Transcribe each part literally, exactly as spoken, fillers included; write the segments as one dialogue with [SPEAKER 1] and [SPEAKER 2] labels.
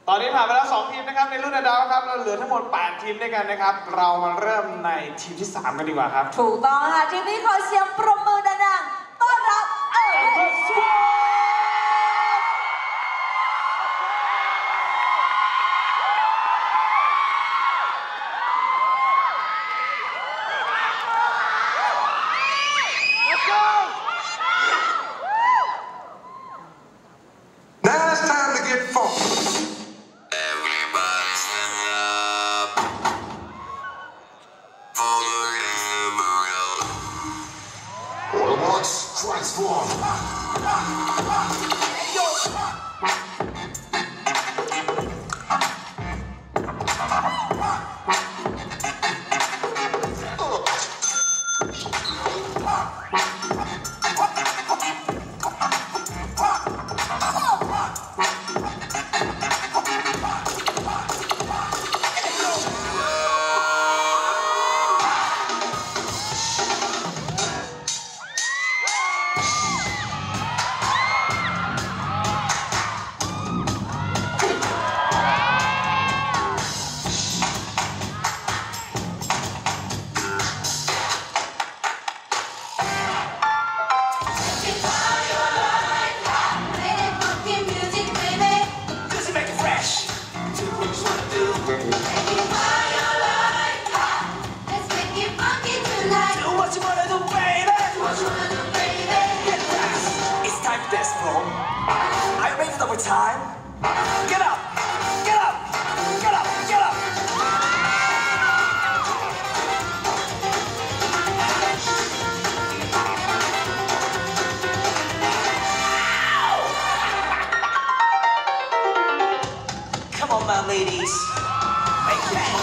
[SPEAKER 1] ตอนนี้ผ่านไปแล้วสองทีมนะครับในรุ่นอดัลครับเราเหลือทั้งหมดแปดทีมด้วยกันนะครับเรามาเริ่มในทีมที่สามกันดีกว่าครับ
[SPEAKER 2] ถูกต้องค่ะทีมนี้ขอเสียงปรบมือดังๆต้อนรับเออเบอร์สควอต
[SPEAKER 3] Transform. Are you ready for the overtime? Get up! Get up! Get up! Get up! Come on, my ladies. Make that.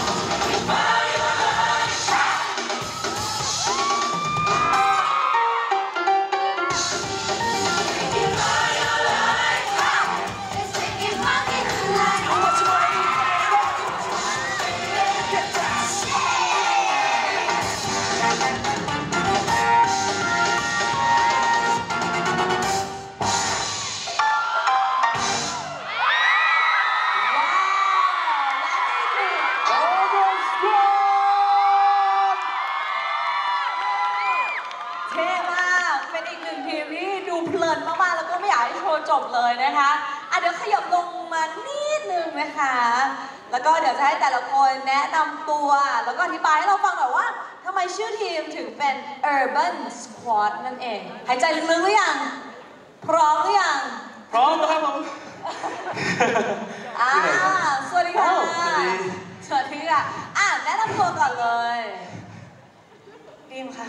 [SPEAKER 2] จบเลยนะคะอ่ะเดี๋ยวขยับลงมานิดนึงนะคะแล้วก็เดี๋ยวจะให้แต่ละคนแนะนำตัวแล้วก็อธิบายให้เราฟังหน่อยว่าทำไมชื่อทีมถึงเป็น Urban Squad นั่นเองหายใจลึกๆหรือยังพร้อมหรือยัง
[SPEAKER 1] พร้อมครับผม
[SPEAKER 2] อ่าสวัสดีค่ะสวัสดีค่ะอ่ะแนะนำตัวก่อนเลยดีมค่ะ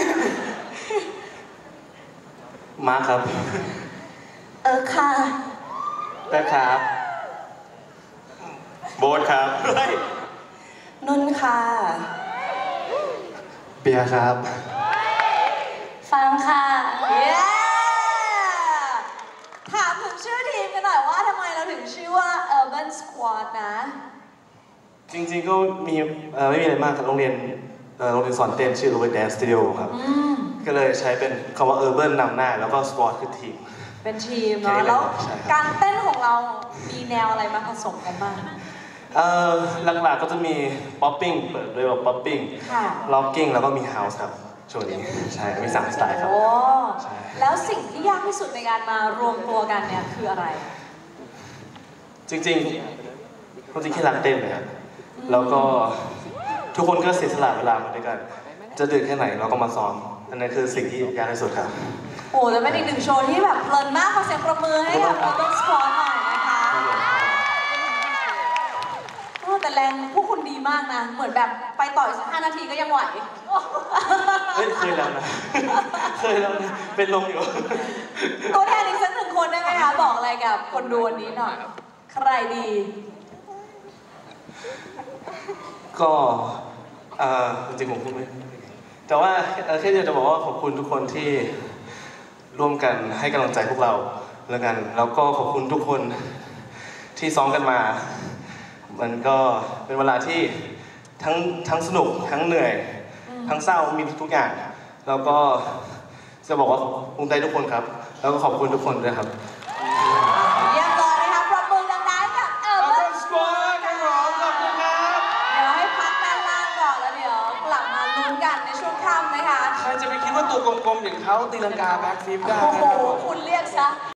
[SPEAKER 1] มาครับ
[SPEAKER 2] เออค่ะ
[SPEAKER 1] แป๊บครับโบ๊ทครับ
[SPEAKER 2] นุ่นค่ะ
[SPEAKER 1] เบียร์ครับ
[SPEAKER 2] ฟังค่ะเย้ถามถึงชื่อทีมกันหน่อยว่าทำไมเราถึงชื่อว่า Urban Squad นะ
[SPEAKER 4] จริงๆก็มีไม่มีอะไรมากครับโรงเรียนโรงเรียนสอนเต้นชื่อ Robert Dance Studio ครับก็เลยใช้เป็นคำว่า Urban นำหน้าแล้วก็ Squad คือทีม
[SPEAKER 2] เป็นทีมเนาะแล้วการเต้นของเรามีแนวอะไรมาผสมกันบ้าง
[SPEAKER 4] เอ่อหลักๆก็จะมี popping เปิดด้วยแบบ popping locking แล้วก็มี house ครับช่วงนี้ใช่มีสามสไตล์ครับ
[SPEAKER 2] โอ้แล้วสิ่งที่ยากที่สุดในการมารวมตัวกันเนี่ยคืออะไร
[SPEAKER 4] จริงๆความจริงแค่รักเต้นเลยครับแล้วก็ทุกคนก็เสียสละเวลามาด้วยกันจะดึกแค่ไหนเราก็มาซ้อมอันนั้นคือสิ่งที่ยากที่สุดครับ
[SPEAKER 2] โอ้จะเป็นอีกหนึ่งโชว์ที่แบบเพลินมากขอเสียงปรบมือให้กับ Urban Squad หน่อยนะคะแต่แรงพวกคุณดีมากนะเหมือนแบบไปต่ออีกสักห้านาทีก็ยังไหว
[SPEAKER 4] เฮ้ยเคยแล้วนะเคยแล้วนะเป็นลมอยู่
[SPEAKER 2] ตัวแทนอีกสักหนึ่งคนได้ไหมคะบอกอะไรกับคนดูวันนี้หน่อยใครดี
[SPEAKER 4] ก็จริงๆผมพูดไม่แต่ว่าแค่จะบอกว่าขอบคุณทุกคนที่ร่วมกันให้กำลังใจพวกเราแล้วกันแล้วก็ขอบคุณทุกคนที่ซ้อมกันมามันก็เป็นเวลาที่ทั้งทั้งสนุกทั้งเหนื่อยทั้งเศร้ามีทุกอย่างแล้วก็จะบอกว่าภูมิใจทุกคนครับแล้วก็ขอบคุณทุกคนด้วยครับ
[SPEAKER 2] เยี่ยมเลยนะคะปรบมือดังๆกับเออลุ้นกันในช่วงค่ำนะคะ
[SPEAKER 1] ใครจะไปคิดว่าตัวกลมๆอย่างเขาตีลังกาแบ็คฟลิปได้
[SPEAKER 2] โอ้โห
[SPEAKER 1] นะครับ
[SPEAKER 2] คุณเรียกซะ